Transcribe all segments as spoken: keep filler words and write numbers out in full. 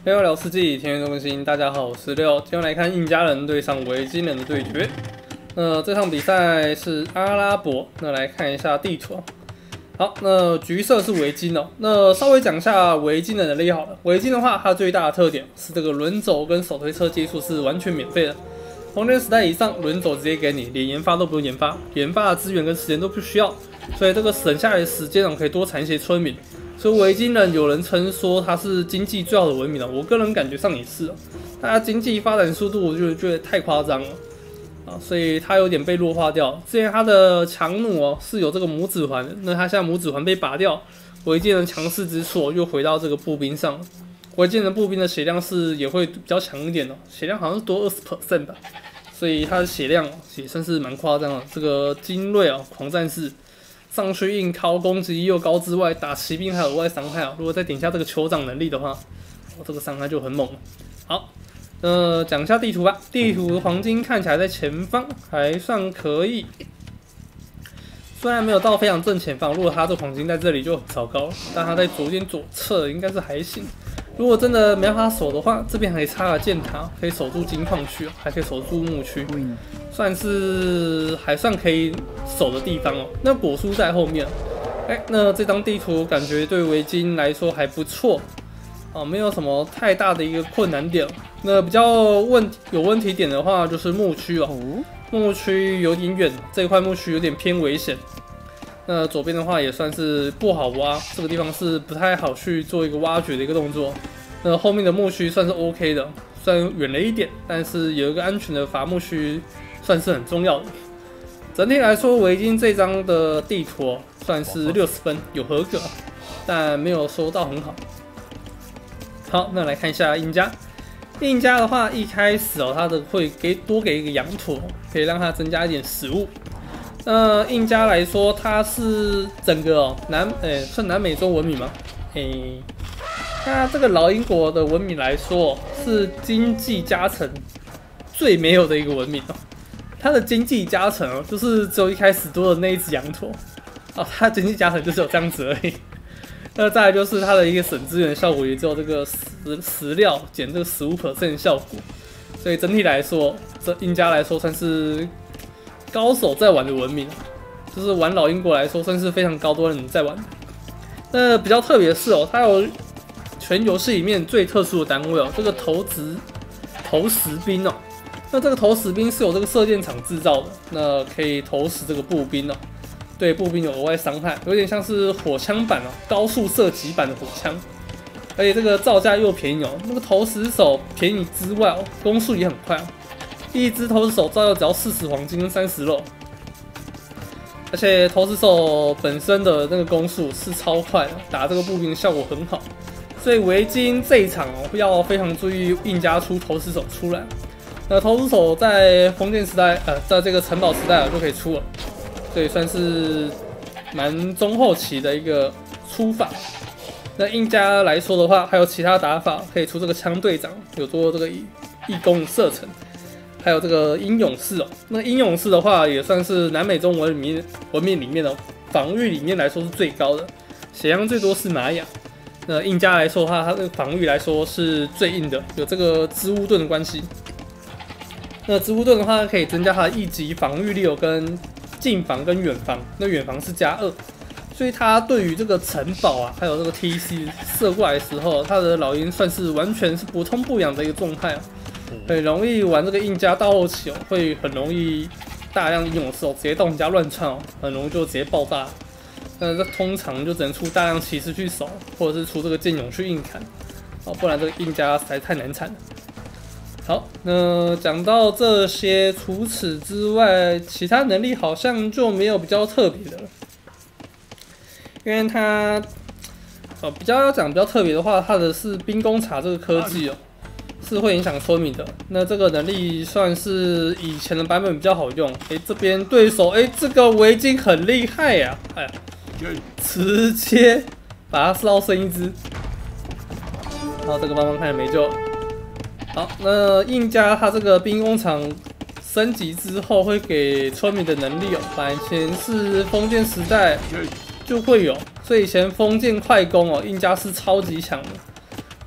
六聊世纪，天元中心，大家好，我是六。今天来看印加人对上维京人的对决。那这场比赛是阿拉伯。那来看一下地图。好，那橘色是维京哦。那稍微讲一下维京的能力好了。维京的话，它最大的特点是这个轮轴跟手推车技术是完全免费的。红莲时代以上，轮轴直接给你，连研发都不用研发，研发的资源跟时间都不需要，所以这个省下来的时间哦，可以多产一些村民。所以维京人有人称说它是经济最好的文明了，我个人感觉上也是哦。它经济发展速度我就觉得太夸张了啊，所以它有点被弱化掉。之前它的强弩哦是有这个拇指环的，那它现在拇指环被拔掉，维京人强势之处又回到这个步兵上了。维京人步兵的血量是也会比较强一点哦，血量好像是多 百分之二十 吧，所以它的血量也算是蛮夸张的。这个精锐啊，狂战士。上去硬靠，攻击又高之外，打骑兵还有额外伤害啊！如果再点一下这个酋长能力的话，哦，这个伤害就很猛了。好，呃，讲一下地图吧。地图黄金看起来在前方还算可以，虽然没有到非常正前方，如果他这黄金在这里就很糟糕了，但他在左边左侧应该是还行。如果真的没办法守的话，这边还可以插个箭塔，可以守住金矿区，还可以守住牧区，算是还算可以守的地方哦。那果蔬在后面，哎、欸，那这张地图感觉对维京来说还不错啊，没有什么太大的一个困难点。那比较问有问题点的话，就是牧区哦，牧区有点远，这一块牧区有点偏危险。那左边的话也算是不好挖，这个地方是不太好去做一个挖掘的一个动作。那后面的牧区算是 OK 的，虽然远了一点，但是有一个安全的伐木区算是很重要的。整体来说，维京这张的地图算是六十分，有合格，但没有说到很好。好，那来看一下印加。印加的话，一开始哦，它的会给多给一个羊驼，可以让它增加一点食物。那印加来说，它是整个哦南诶、欸、算南美洲文明吗？诶、欸，它这个老英国的文明来说，是经济加成最没有的一个文明哦。它的经济加成哦，就是只有一开始多的那一只羊驼哦，它的经济加成就是有这样子而已。那再来就是它的一个省资源效果，也只有这个食食料减这个 百分之十五 的效果。所以整体来说，这印加来说算是高手在玩的文明，就是玩老英国来说，算是非常高多人在玩。那比较特别的是哦，它有全游戏里面最特殊的单位哦，这个投掷投石兵哦。那这个投石兵是由这个射箭场制造的，那可以投石这个步兵哦，对步兵有额外伤害，有点像是火枪版哦，高速射击版的火枪。而且这个造价又便宜哦，那个投石手便宜之外哦，攻速也很快哦。一只投石手造价只要四十黄金跟三十肉，而且投石手本身的那个攻速是超快的，打这个步兵的效果很好。所以维京这一场哦，要非常注意印加出投石手出来。那投石手在封建时代，呃，在这个城堡时代就可以出了，所以算是蛮中后期的一个出法。那印加来说的话，还有其他打法可以出这个枪队长，有做这个义工射程。还有这个鹰勇士哦，那鹰勇士的话也算是南美洲文明文明里面的防御里面来说是最高的，血量最多是玛雅。那印加来说的话，它的防御来说是最硬的，有这个织物盾的关系。那织物盾的话，可以增加它的一级防御力有跟近防跟远防，那远防是加二，所以它对于这个城堡啊，还有这个 T C 射过来的时候，它的老鹰算是完全是不痛不痒的一个状态啊。很容易玩这个印加到后期哦，会很容易大量英勇士哦直接到人家乱窜哦，很容易就直接爆炸。但是通常就只能出大量骑士去守，或者是出这个剑勇去硬砍哦，不然这个印加实在太难缠了。好，那讲到这些，除此之外，其他能力好像就没有比较特别的了，因为它哦比较要讲比较特别的话，它的是兵工茶这个科技哦。是会影响村民的，那这个能力算是以前的版本比较好用。哎、欸，这边对手，哎、欸，这个维京很厉害呀、啊，哎呀，直接把它烧剩一只。好，这个帮忙看没救。好，那印加它这个兵工厂升级之后会给村民的能力哦，反前是封建时代就会有，所以以前封建快攻哦，印加是超级强的。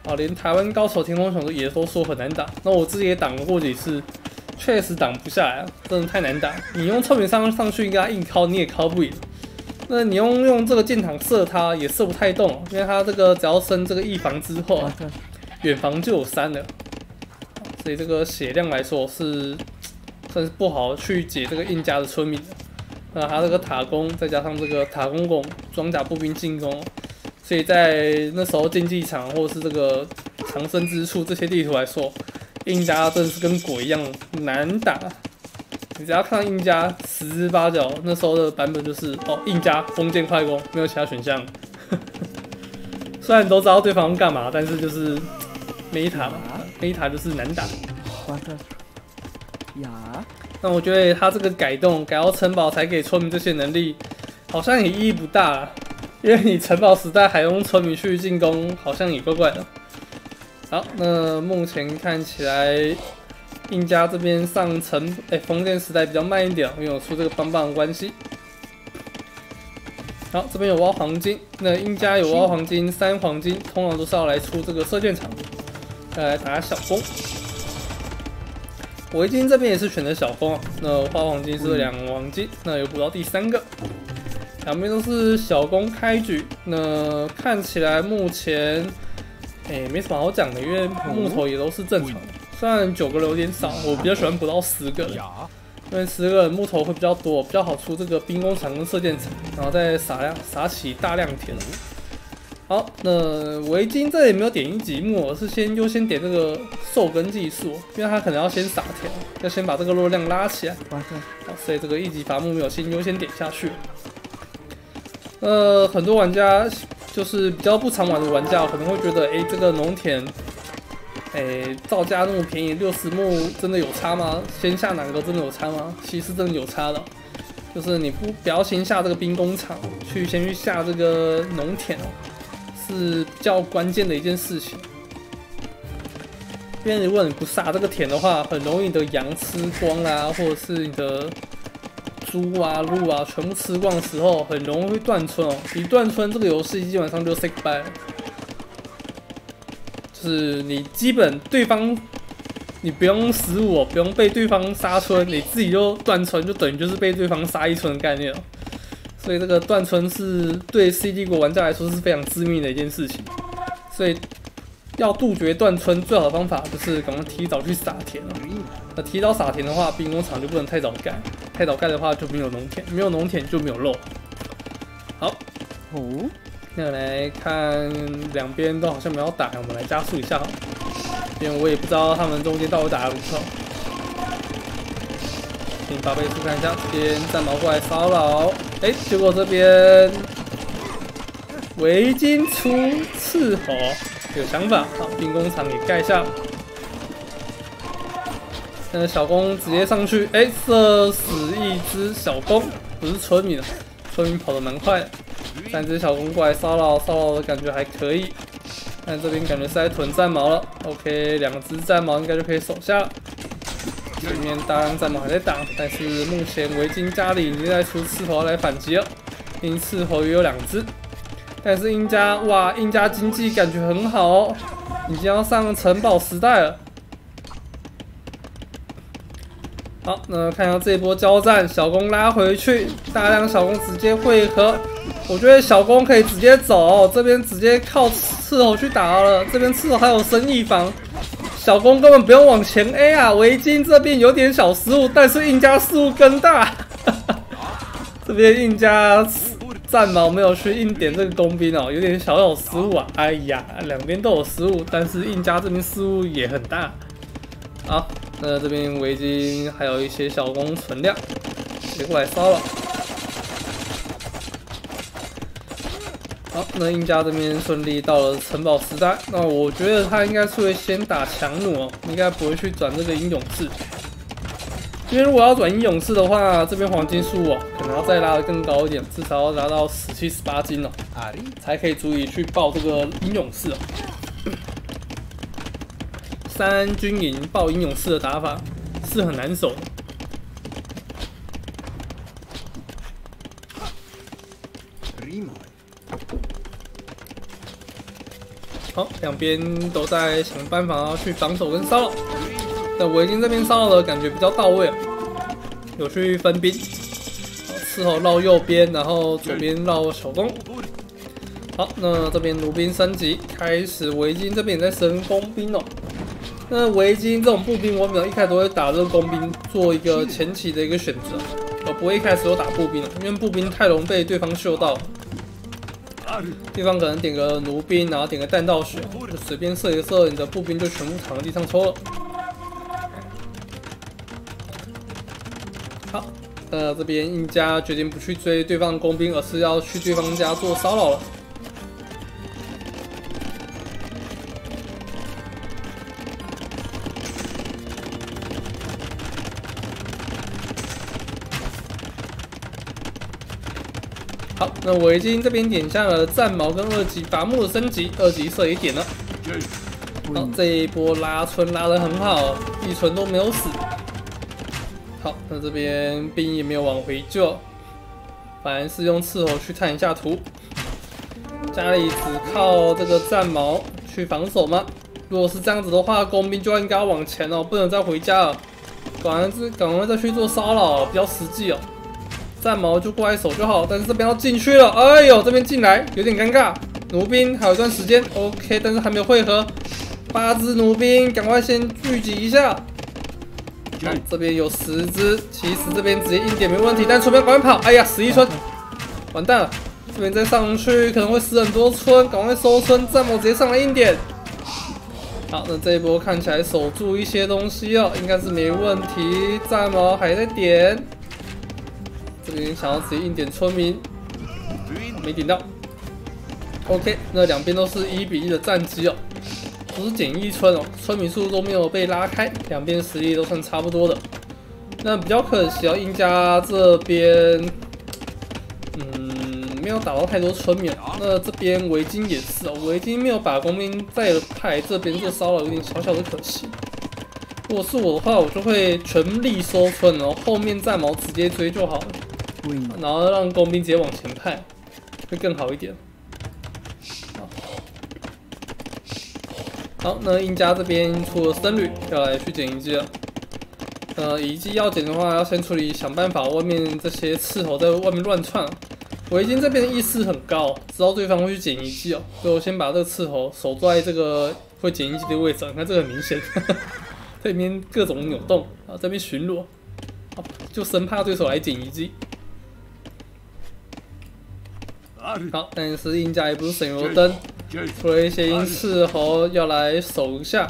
啊，连台湾高手天空熊也都说很难打。那我自己也挡过几次，确实挡不下来啊，真的太难打。你用臭名上上去跟他硬敲，你也敲不赢。那你用用这个箭筒射他也射不太动，因为他这个只要升这个翼防之后啊，远防就有三了，所以这个血量来说是算是不好去解这个印加的村民的。那他这个塔攻再加上这个塔攻攻装甲步兵进攻。所以在那时候竞技场或者是这个藏身之处这些地图来说，印加真的是跟鬼一样难打。你只要看到印加十之八九，那时候的版本就是哦，印加封建快攻，没有其他选项。虽然都知道对方干嘛，但是就是 meta 嘛 ，meta 就是难打。那我觉得他这个改动改到城堡才给村民这些能力，好像也意义不大啦。因为你城堡时代还用村民去进攻，好像也怪怪的。好，那目前看起来印加这边上城，哎、欸，封建时代比较慢一点，因为有出这个棒棒的关系。好，这边有挖黄金，那印加有挖黄金，三黄金，通常都是要来出这个射箭场，来打小攻。围巾这边也是选择小攻啊，那花黄金是两黄金，那有补到第三个。两边都是小攻开局，那看起来目前，哎、欸，没什么好讲的，因为木头也都是正常的。虽然九个人有点少，我比较喜欢补到十个人，因为十个人木头会比较多，比较好出这个兵工厂跟射箭场，然后再撒量撒起大量田。好，那围巾这里没有点一级木，我是先优先点这个受根技术，因为它可能要先撒田，要先把这个肉量拉起来。好，所以这个一级伐木没有先优先点下去。呃，很多玩家就是比较不常玩的玩家，可能会觉得，哎、欸，这个农田，哎、欸，造价那么便宜，六十木真的有差吗？先下哪个真的有差吗？其实真的有差的，就是你不不要先下这个兵工厂，去先去下这个农田哦，是比较关键的一件事情。因为如果你不撒这个田的话，很容易你的羊吃光啊，或者是你的猪啊、鹿啊，全部吃光的时候，很容易会断村哦。一断村，这个游戏基本上就 say goodbye 了。就是你基本对方，你不用失误哦，不用被对方杀村，你自己就断村，就等于就是被对方杀一村的概念了。所以这个断村是对 C 帝国玩家来说是非常致命的一件事情。所以要杜绝断村，最好的方法就是赶快提早去撒田了。那提早撒田的话，兵工厂就不能太早盖，太早盖的话就没有农田，没有农田就没有肉。好，哦，那来看两边都好像没有打，我们来加速一下好了，因为我也不知道他们中间到底打得如何。请把倍速看一下，这边战矛过来骚扰，哎、欸，结果这边围巾出斥候，有想法，好，兵工厂也盖下。那小攻直接上去，哎、欸，射死一只小攻，不是村民了，村民跑得蛮快的。三只小攻过来骚扰，骚扰的感觉还可以。但这边感觉是在囤战矛了 ，OK， 两只战矛应该就可以守下了。前面大量战矛还在挡，但是目前围巾家里已经在出斥候来反击了，因斥候也有两只。但是印加，哇，印加经济感觉很好哦，已经要上城堡时代了。好，那看一下这一波交战，小攻拉回去，大量小攻直接汇合。我觉得小攻可以直接走，这边直接靠斥候去打了。这边斥候还有生意防，小攻根本不用往前 A 啊。围巾这边有点小失误，但是印加失误更大。这边印加战矛没有去硬点这个工兵哦，有点小小失误啊。哎呀，两边都有失误，但是印加这边失误也很大。好。那这边围巾还有一些小攻存量，直接过来骚扰。好，那印加这边顺利到了城堡时代。那我觉得他应该是会先打强弩哦，应该不会去转这个英勇士。因为如果要转英勇士的话，这边黄金数哦，可能要再拉得更高一点，至少要拉到十七、十八金哦，才可以足以去报这个英勇士哦。三军营爆英勇士的打法是很难守的。 好，两边都在想办法要去防守跟骚扰。那围巾这边骚扰的感觉比较到位，有去分兵，伺候绕右边，然后左边绕小弓。好，那这边弩兵升级，开始围巾这边也在升工兵哦。那围巾这种步兵，我们一开始都会打这个工兵做一个前期的一个选择，我不会一开始都打步兵了，因为步兵太容易被对方嗅到。对方可能点个弩兵，然后点个弹道血，就随便射一射，你的步兵就全部躺在地上抽了。好，呃，这边印加决定不去追对方的工兵，而是要去对方家做骚扰了。好，那围巾这边点下了战矛跟二级伐木的升级，二级射也点了。好，这一波拉村拉得很好，一村都没有死。好，那这边兵也没有往回救，反而是用斥候去探一下图。家里只靠这个战矛去防守吗？如果是这样子的话，工兵就应该要往前哦，不能再回家了。赶快赶快再去做骚扰，比较实际哦。战矛就过来守就好，但是这边要进去了，哎呦，这边进来有点尴尬。弩兵还有一段时间 ，OK， 但是还没有汇合。八只弩兵，赶快先聚集一下。好，这边有十只，其实这边直接硬点没问题，但村民赶快跑！哎呀，十一村，完蛋了！这边再上去可能会死很多村，赶快收村，战矛直接上来硬点。好，那这一波看起来守住一些东西哦，应该是没问题。战矛还在点。这边想要直接硬点村民，没点到。OK， 那两边都是一比一的战绩哦，都是减一村哦，村民数都没有被拉开，两边实力都算差不多的。那比较可惜哦，印加这边，嗯，没有打到太多村民。那这边围巾也是哦，围巾没有把工兵再派这边做骚扰，有点小小的可惜。如果是我的话，我就会全力收村，然后后面战矛直接追就好了。然后让工兵直接往前派，会更好一点。好，好，那印加这边出了僧侣，要来去捡遗迹了。呃，遗迹要捡的话，要先处理，想办法外面这些斥候在外面乱窜。围巾这边的意识很高，知道对方会去捡遗迹哦，所以我先把这个斥候守在这个会捡遗迹的位置。你看这个很明显，这边各种扭动啊，这边巡逻，就生怕对手来捡遗迹。好，但是印加也不是省油灯，出了一些鹰斥候要来守一下。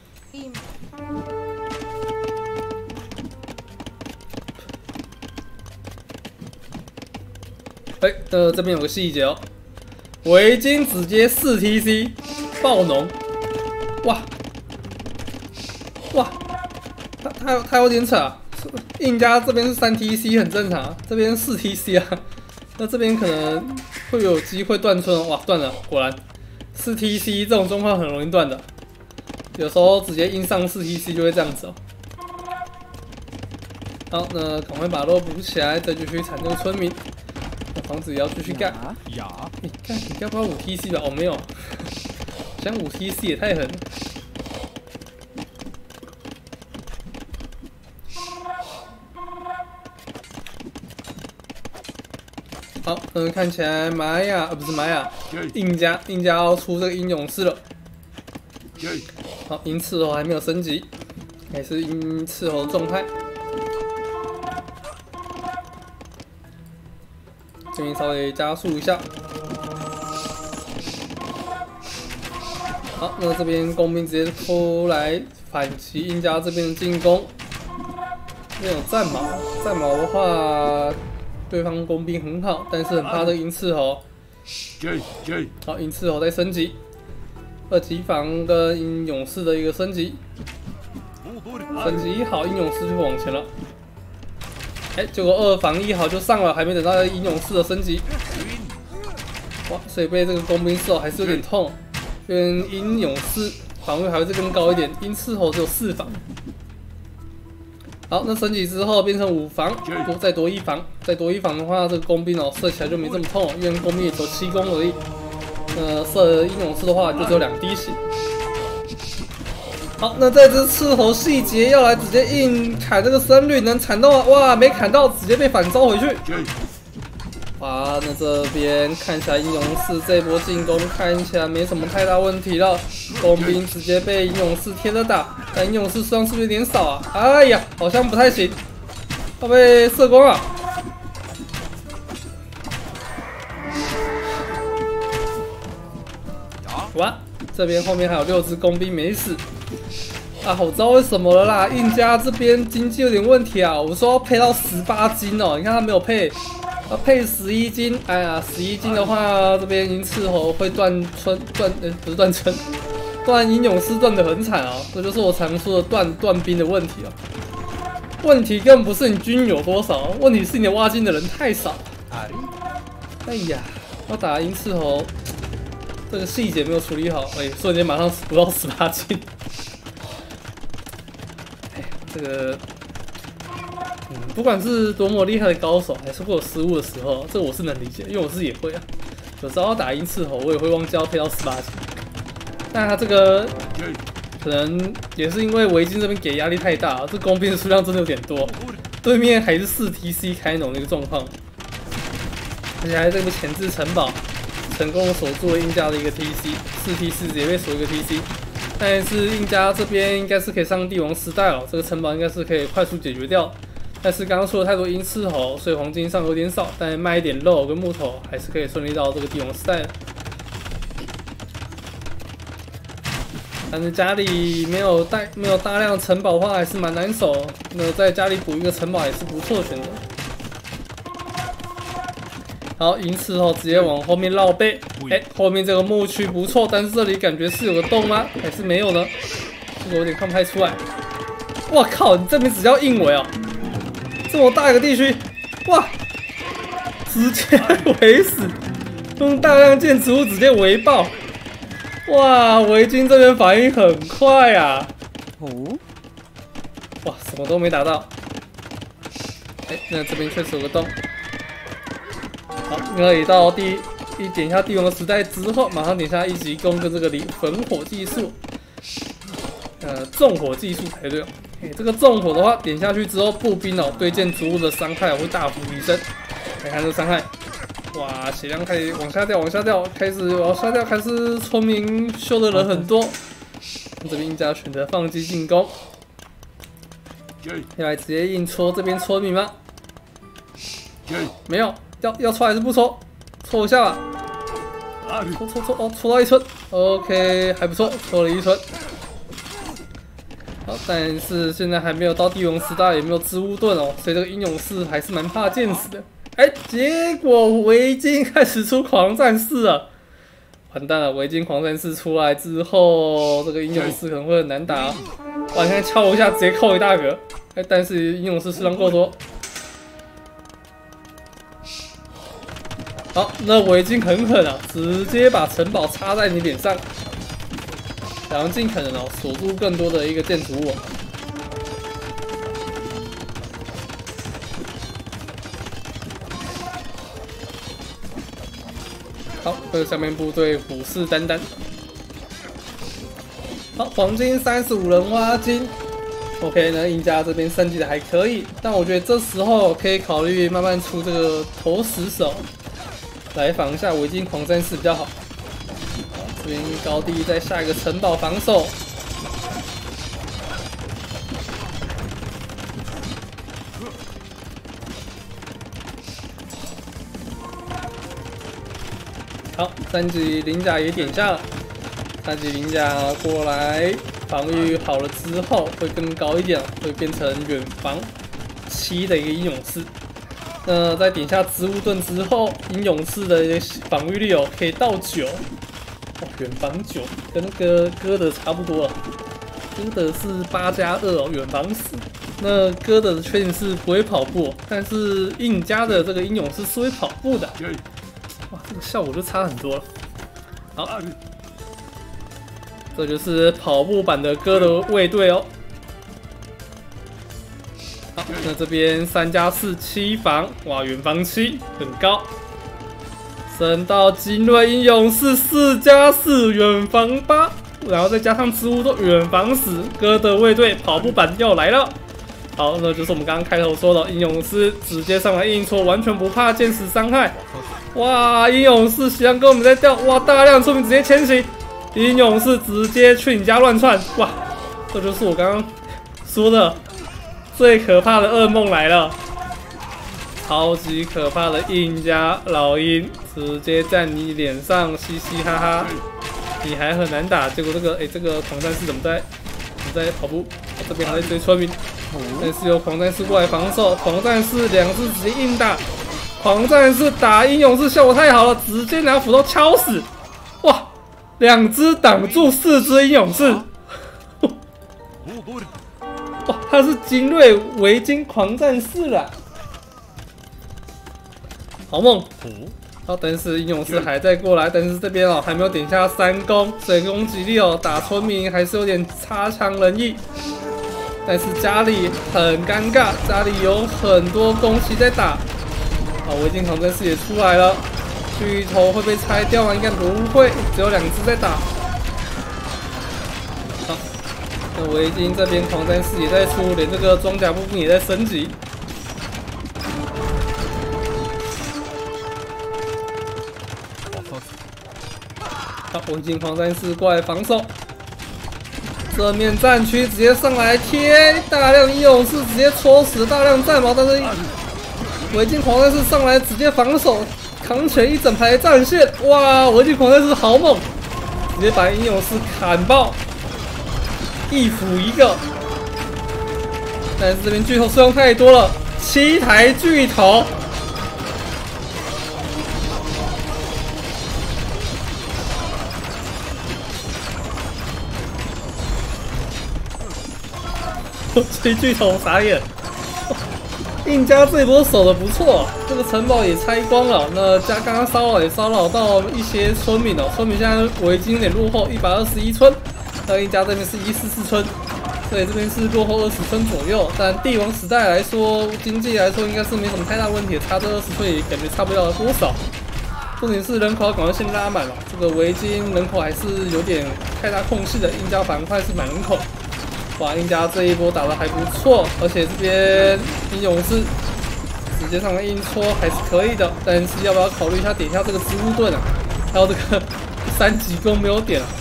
哎、欸，呃，这边有个细节哦，围巾直接四 T C 爆农，哇哇，他他他有点扯啊！印加这边是三 T C 很正常，这边四 T C 啊。那这边可能会有机会断村哦，哇，断了！果然四 T C 这种状况很容易断的，有时候直接硬上四 T C 就会这样子哦。好，那赶快把肉补起来，再继续铲这个村民。房子也要继续盖。呀，你干，你该不要五 T C 吧？哦，没有，想五 T C 也太狠了。好，嗯，看起来玛雅呃不是玛雅，印加印加要出这个鹰勇士了。好，鹰斥候还没有升级，还是鹰斥候状态。这边稍微加速一下。好，那这边工兵直接出来反击印加这边的进攻。这边有战矛，战矛的话。对方工兵很好，但是很怕这个鹰斥候。好，鹰斥候在升级，二级防跟鹰勇士的一个升级，升级好，鹰勇士就往前了。哎、欸，结果二防一好就上了，还没等到鹰勇士的升级。哇，所以被这个工兵射还是有点痛。因为鹰勇士防御还会再更高一点，鹰斥候只有四防。好，那升级之后变成五防，多再多一防，再多一防的话，这个工兵哦射起来就没这么痛，因为工兵也只有七攻而已。 那射英勇士的话就只有两滴血。好，那这只斥候细节要来直接硬砍这个胜率，能砍到吗？哇，没砍到，直接被反招回去。哇，那这边看起来英勇士这波进攻看起来没什么太大问题了，工兵直接被英勇士贴着打，但英勇士数量是不是有点少啊？哎呀，好像不太行，要被射光了。哇，这边后面还有六只工兵没死。啊，我知道为什么了啦！印加这边经济有点问题啊，我说要配到十八金哦，你看他没有配，要配十一金。哎呀，十一金的话，这边银斥候会断村断，呃，不是断村，断英勇士断得很惨啊！这就是我常说的断断兵的问题啊。问题根本不是你军有多少，问题是你的挖金的人太少。哎呀，要打银斥候，这个细节没有处理好，哎，瞬间马上不到十八金。这个，嗯，不管是多么厉害的高手，还是会有失误的时候，这个我是能理解，因为我自己也会啊。有时候打银斥候，我也会忘记要配到十八级。但他这个可能也是因为维京这边给压力太大，这工兵的数量真的有点多，对面还是四 T C 开农的一个状况，而且还这个前置城堡成功锁住了印加的一个 T C， 四 T 四直接被锁一个 T C。但是印加这边应该是可以上帝王时代了，这个城堡应该是可以快速解决掉。但是刚刚说了太多鹰斥候，所以黄金上有点少，但卖一点肉跟木头还是可以顺利到这个帝王时代的。但是家里没有大没有大量城堡的话，还是蛮难守。那在家里补一个城堡也是不错的选择。好，鹰斥候直接往后面绕背，哎、欸，后面这个墓区不错，但是这里感觉是有个洞吗？还是没有呢？这个有点看不太出来。哇靠，你这边只叫硬围哦，这么大一个地区，哇，直接围死，用大量建筑物直接围爆。哇，维京这边反应很快啊！哦，哇，什么都没打到。哎、欸，那这边确实有个洞。好，那也到第一点一下帝王的时代之后，马上点下一级攻跟这个离焚火技术，呃，纵火技术才对哦。欸、这个纵火的话，点下去之后，步兵哦对建筑物的伤害会大幅提升。来看这伤害，哇，血量开始往下掉，往下掉，开始往下掉，开始村民秀的人很多。这边印加选择放弃进攻，要来直接硬戳这边村民吗？没有。要要戳还是不戳？戳一下吧。戳戳戳哦，戳到一村 ，OK， 还不错，戳了一村。好，但是现在还没有到帝王时代，也没有织物盾哦，所以这个英勇士还是蛮怕剑死的。哎、欸，结果维京开始出狂战士了，完蛋了！维京狂战士出来之后，这个英勇士可能会很难打、哦。哇，现在敲我一下，直接扣一大格。哎、欸，但是英勇士数量够多。好，那维京很狠啊，直接把城堡插在你脸上，然后尽可能哦锁住更多的一个建筑物。好，这个下面部队虎视眈眈。好，黄金三十五人挖金。OK， 那印加这边升级的还可以，但我觉得这时候可以考虑慢慢出这个投石手。来防一下维京狂战士比较好。好，这边高地再下一个城堡防守。好，三级鳞甲也点下了。三级鳞甲过来，防御好了之后会更高一点，会变成远防七的一个英勇士。那在点下植物盾之后，英勇士的防御力哦可以到九，哇，远防九，跟那个哥德差不多了。哥德是八加二哦，远防十。那哥德的缺点是不会跑步，但是印加的这个英勇士是会跑步的。哇，这个效果就差很多了。好，这就是跑步版的哥德卫队哦。好，那这边三加四七防，哇，远防七很高， 升到精锐英勇士四加四远防八，然后再加上植物都远防十，哥的卫队跑步版又来了。好，那就是我们刚刚开头说的，英勇士直接上来硬戳，完全不怕剑矢伤害。哇，英勇士血量跟我们在掉，哇，大量村民直接迁徙，英勇士直接去你家乱窜，哇，这就是我刚刚说的最可怕的噩梦来了。超级可怕的印加老鹰直接在你脸上嘻嘻哈哈，你还很难打。结果这个哎、欸，这个狂战士怎么在怎么在跑步？我这边还在追村民，但是由狂战士过来防守。狂战士两只直接硬打，狂战士打英勇士效果太好了，直接拿斧头敲死。哇，两只挡住四只英勇士。哇，他是精锐围巾狂战士啦。好梦，好，但是英勇士还在过来，但是这边哦还没有点下三攻，所以攻击力哦打村民还是有点差强人意。但是家里很尴尬，家里有很多攻击在打。好，围巾狂战士也出来了，巨头会被拆掉吗？应该不会，只有两只在打。好，那围巾这边狂战士也在出，连这个装甲部分也在升级。好，围巾狂战士过来防守，正面战区直接上来贴大量英勇士，直接戳死大量战矛，但是围巾狂战士上来直接防守，扛起一整排战线，哇！围巾狂战士好猛，直接把英勇士砍爆，一斧一个。但是这边巨头数量太多了，七台巨头。这巨头傻眼，印加这一波守的不错，这个城堡也拆光了。那加刚刚骚扰也骚扰到一些村民哦，村民现在围巾有点落后，一百二十一村，那印加这边是一四四村，所以这边是落后二十村左右。但帝王时代来说，经济来说应该是没什么太大问题，差这二十村也感觉差不了多少。重点是人口要赶快先拉满了，这个围巾人口还是有点太大空隙的，印加板块是满人口。哇，印加这一波打得还不错，而且这边英勇士直接上来硬戳还是可以的，但是要不要考虑一下点一下这个植物盾啊？还有这个三级弓没有点啊，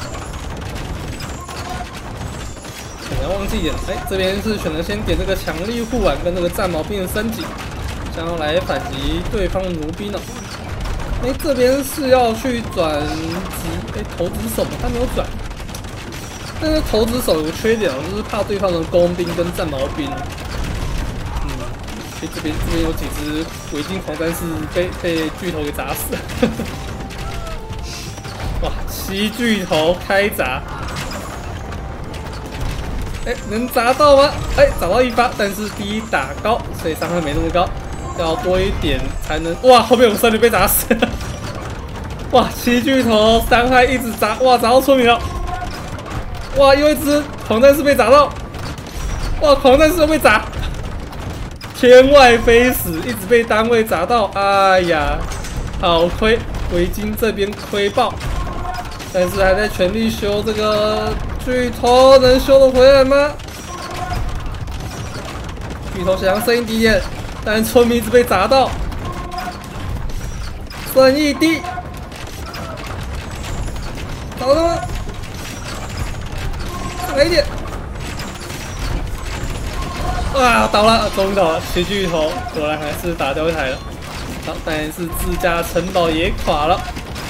可能忘记点了。哎、欸，这边是选择先点这个强力护腕跟这个战矛兵的升级，想要来反击对方的弩兵哦。哎、欸，这边是要去转职，哎、欸，投掷手吗？他没有转。但是投掷手有个缺点哦，就是怕对方的工兵跟战矛兵。嗯，所以这边这边有几只围巾狂战士被被巨头给砸死了。哇，七巨头开砸！哎、欸，能砸到吗？哎、欸，砸到一发，但是第一打高，所以伤害没那么高，要多一点才能。哇，后面有三人被砸死了。哇，七巨头伤害一直砸，哇，砸到村民了。哇！又一只狂战士被砸到，哇！狂战士又被砸，天外飞死，一直被单位砸到，哎呀，好亏！围巾这边亏爆，但是还在全力修这个巨头，能修得回来吗？巨头想要剩一滴点，但村民一直被砸到，剩一滴，找到吗？来一点！啊，倒了，终于倒了！七巨头果然还是打掉一台了。好，但是自家城堡也垮了。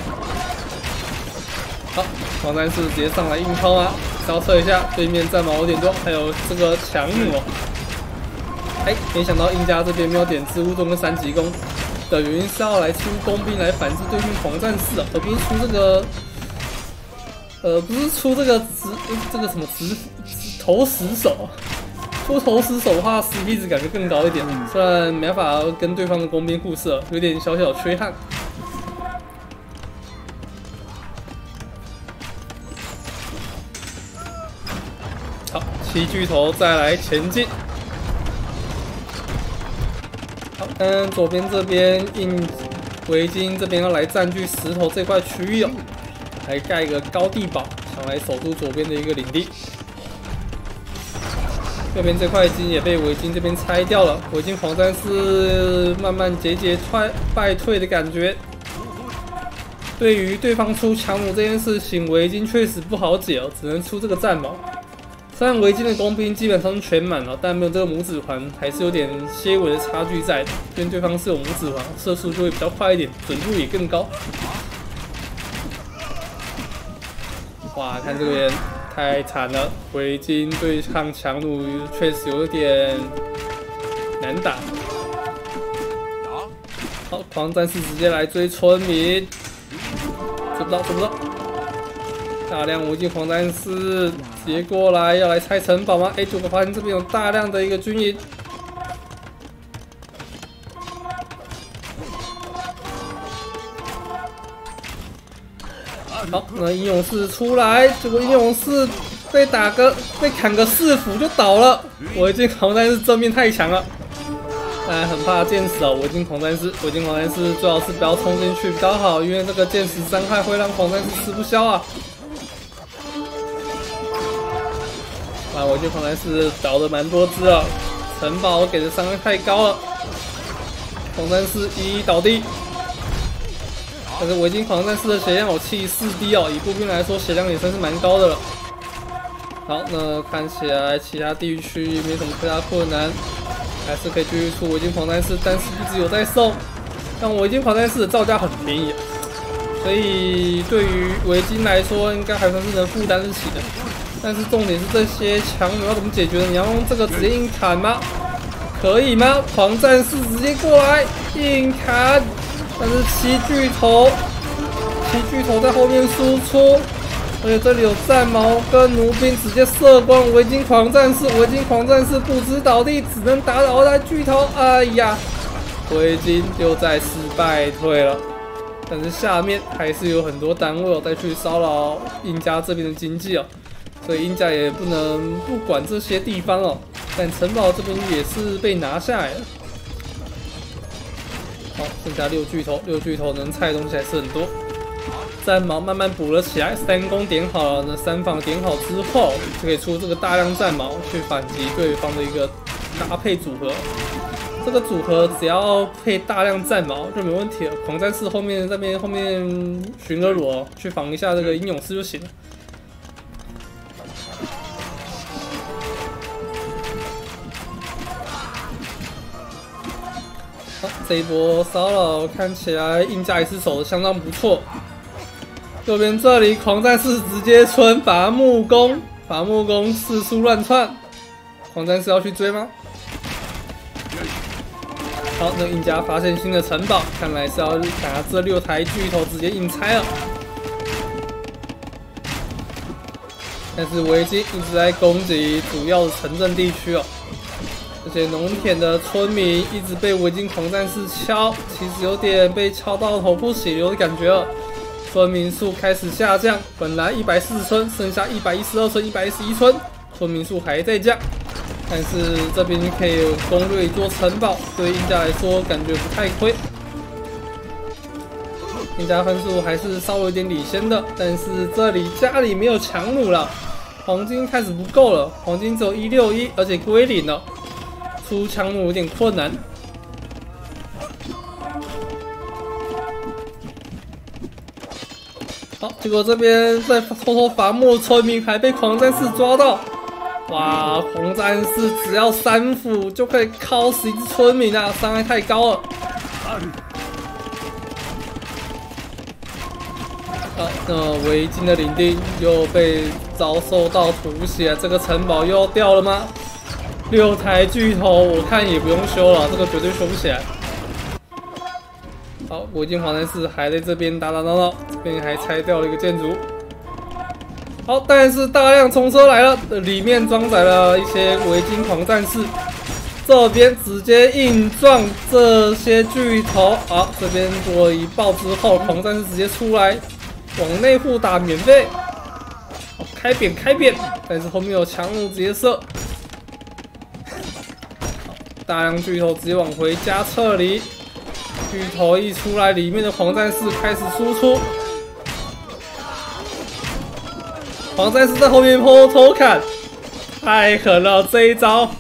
好，狂战士直接上来硬抛啊！交测一下，对面战矛有点多，还有这个强弩哦。哎，没想到印加这边没有点植物盾跟三级弓的原因是要来出工兵来反制对面狂战士啊，而不是出这个。呃，不是出这个直这个什么直投石手，出投石手的话 ，C P 值感觉更高一点。虽然没办法跟对方的工兵互射，有点小小缺憾。好，七巨头再来前进。好，看左边这边印维京这边要来占据石头这块区域哦，来盖一个高地堡，想来守住左边的一个领地。右边这块已经也被维京这边拆掉了，维京黄战士慢慢节节退败退的感觉。对于对方出强弩这件事情，维京确实不好解哦，只能出这个战矛。虽然维京的工兵基本上全满了，但没有这个拇指环，还是有点些微的差距在的。因为对方是有拇指环，射速就会比较快一点，准度也更高。哇，看这个人太惨了，维京对抗强弩确实有点难打。好，狂战士直接来追村民，追不到，追不到。大量维京狂战士直接过来，要来拆城堡吗？哎，结果发现这边有大量的一个军营。好，那英勇士出来，结果英勇士被打个被砍个四斧就倒了。维京狂战士正面太强了，哎，很怕剑矢哦。维京狂战士，维京狂战士最好是不要冲进去比较好，因为这个剑矢伤害会让狂战士吃不消啊。啊，维京狂战士倒的蛮多只了，城堡给的伤害太高了，狂战士一一倒地。但是维京狂战士的血量有七十四滴哦，以步兵来说血量也算是蛮高的了。好，那看起来其他地区没什么太大困难，还是可以继续出维京狂战士，但是一直有在送。但维京狂战士的造价很便宜、啊，所以对于维京来说应该还算是能负担得起的。但是重点是这些强弩要怎么解决呢？你要用这个直接硬砍吗？可以吗？狂战士直接过来硬砍，但是七巨头，七巨头在后面输出，而且这里有战矛跟弩兵直接射光维京狂战士，维京狂战士不知倒地，只能打倒在巨头。哎呀，维京又在失败退了。但是下面还是有很多单位哦再去骚扰印加这边的经济哦。所以印加也不能不管这些地方哦，但城堡这边也是被拿下来了。好，剩下六巨头，六巨头能拆的东西还是很多。战矛慢慢补了起来，三攻点好了，那三防点好之后，就可以出这个大量战矛去反击对方的一个搭配组合。这个组合只要配大量战矛就没问题了。狂战士后面这边后面巡逻罗去防一下这个英勇士就行了。好，这一波骚扰看起来印加也是守的相当不错。右边这里狂战士直接村伐木工，伐木工四处乱窜，狂战士要去追吗？好，那印加发现新的城堡，看来是要拿这六台巨头直接硬拆了。但是维京一直在攻击主要的城镇地区哦。这些农田的村民一直被维京狂战士敲，其实有点被敲到头破血流的感觉了。村民数开始下降，本来一百四十村，剩下一百一十二村、一百一十一村，村民数还在降。但是这边可以攻略一座城堡，对印加来说感觉不太亏。印加分数还是稍微有点领先的，但是这里家里没有强弩了，黄金开始不够了，黄金只有一六一，而且归零了。出强弩有点困难。好，结果这边在偷偷伐木的村民还被狂战士抓到。哇，狂战士只要三斧就可以敲死一只村民啊，伤害太高了。好，那维京的领地又被遭受到吐血，这个城堡又要掉了吗？六台巨头，我看也不用修了，这个绝对修不起来。好，维京狂战士还在这边打打闹闹，这边还拆掉了一个建筑。好，但是大量冲车来了，里面装载了一些维京狂战士，这边直接硬撞这些巨头。好，这边做一爆之后，狂战士直接出来，往内互打免费。好，开扁开扁，但是后面有强弩直接射。大量巨头直接往回家撤离， 巨头一出来，里面的黄战士开始输出。黄战士在后面偷偷砍，太狠了这一招！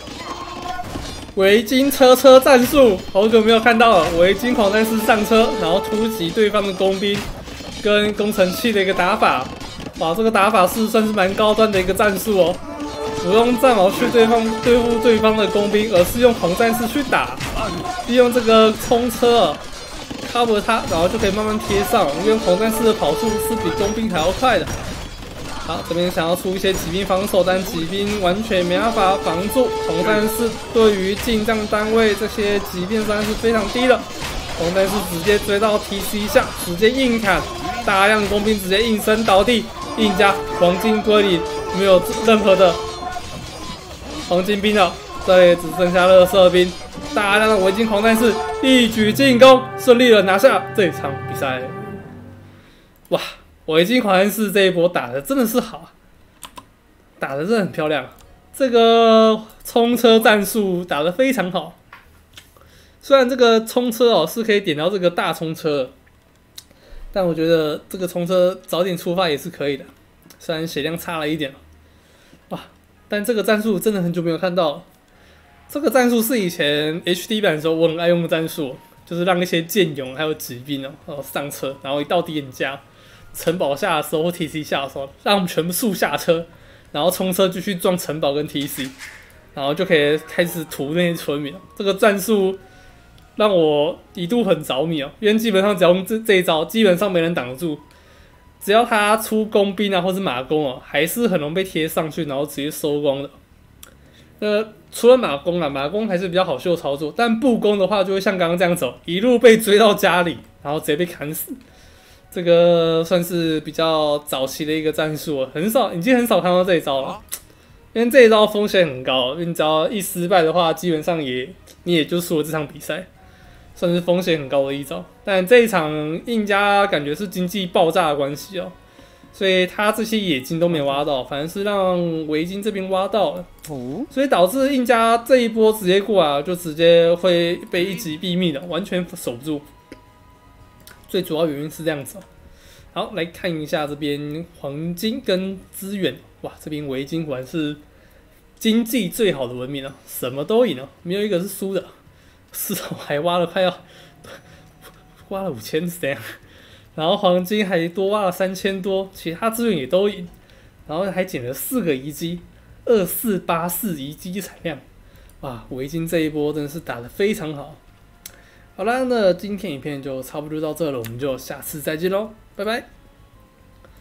围巾车车战术，好久没有看到了。围巾黄战士上车，然后突袭对方的工兵跟工程器的一个打法。哇，这个打法是算是蛮高端的一个战术哦。不用战矛去对方对付对方的工兵，而是用黄战士去打，利用这个冲车 cover 它，然后就可以慢慢贴上。因为黄战士的跑速是比工兵还要快的。好，这边想要出一些骑兵防守，但骑兵完全没办法防住。黄战士对于近战单位这些疾病算是非常低的。黄战士直接追到 T C 下，直接硬砍，大量工兵直接应声倒地，硬加黄金归零，没有任何的黄金兵了，这里只剩下垃圾兵。大量的围巾黄战士一举进攻，顺利的拿下这场比赛。哇！围巾黄战士这一波打的真的是好啊，打的真的很漂亮。这个冲车战术打得非常好，虽然这个冲车哦是可以点到这个大冲车，但我觉得这个冲车早点出发也是可以的，虽然血量差了一点。哇！但这个战术真的很久没有看到了。这个战术是以前 H D 版的时候我很爱用的战术，就是让一些剑勇还有骑兵哦上车，然后一到敌人家。城堡下的时候或 T C 下的时候，让我们全部速下车，然后冲车继续撞城堡跟 T C， 然后就可以开始屠那些村民。这个战术让我一度很着迷哦，因为基本上只要用这这一招，基本上没人挡得住。只要他出工兵啊或是马弓哦，还是很容易被贴上去，然后直接收光的。呃，除了马弓啊，马弓还是比较好秀操作，但步弓的话就会像刚刚这样走，一路被追到家里，然后直接被砍死。这个算是比较早期的一个战术了，很少，已经很少看到这一招了。因为这一招风险很高，因为你只要一失败的话，基本上也你也就输了这场比赛，算是风险很高的一招。但这一场印加感觉是经济爆炸的关系哦，所以他这些野金都没挖到，反而是让维京这边挖到了，所以导致印加这一波直接过来就直接会被一击毙命的，完全守不住。最主要原因是这样子哦。好，来看一下这边黄金跟资源，哇，这边维京果然是经济最好的文明哦，什么都赢哦，没有一个是输的。石头还挖了快要挖了五千是这样，然后黄金还多挖了三千多，其他资源也都赢，然后还捡了四个遗迹，二四八四遗迹产量，哇，维京这一波真的是打得非常好。好啦，那今天影片就差不多到这了，我们就下次再见喽，拜拜。